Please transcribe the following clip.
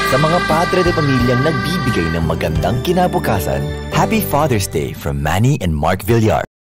Sa mga padre de pamilyang nagbibigay ng magandang kinabukasan, Happy Father's Day from Manny and Mark Villar.